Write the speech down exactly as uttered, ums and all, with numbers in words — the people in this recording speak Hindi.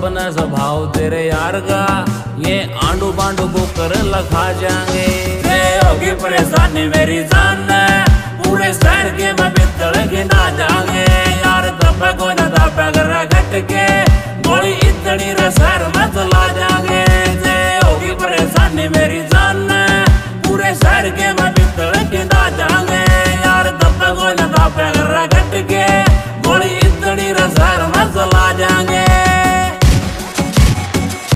अपना स्वभाव तेरे यार का, ये आंडू बांडू को कर लखा जाएंगे। होगी परेशानी मेरी जान पूरे शहर के मैं बितड़ के ना जाएंगे। यार तब को न तब कर घट के गोली इतनी रस